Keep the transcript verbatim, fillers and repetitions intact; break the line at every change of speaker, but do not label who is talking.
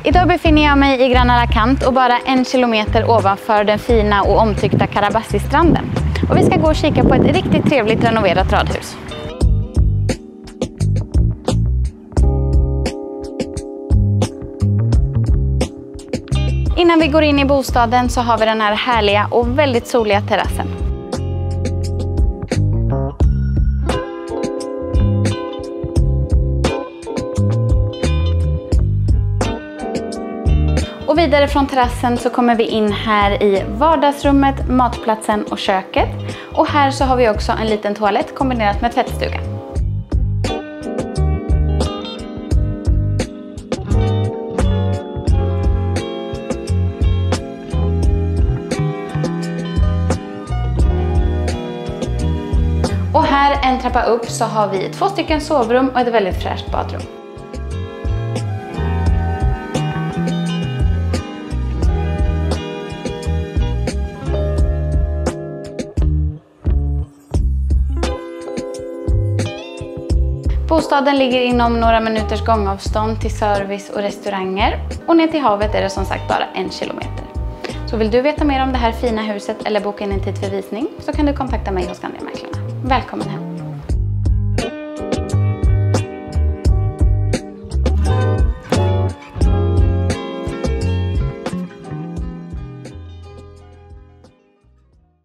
Idag befinner jag mig i Gran Alacant och bara en kilometer ovanför den fina och omtyckta Carabassi-stranden. Och vi ska gå och kika på ett riktigt trevligt renoverat radhus. Innan vi går in i bostaden så har vi den här härliga och väldigt soliga terrassen. Och vidare från terrassen så kommer vi in här i vardagsrummet, matplatsen och köket. Och här så har vi också en liten toalett kombinerat med tvättstuga. Och här en trappa upp så har vi två stycken sovrum och ett väldigt fräscht badrum. Bostaden ligger inom några minuters gångavstånd till service och restauranger. Och ner till havet är det som sagt bara en kilometer. Så vill du veta mer om det här fina huset eller boka in en tid för visning så kan du kontakta mig hos Skandiamäklarna. Välkommen hem!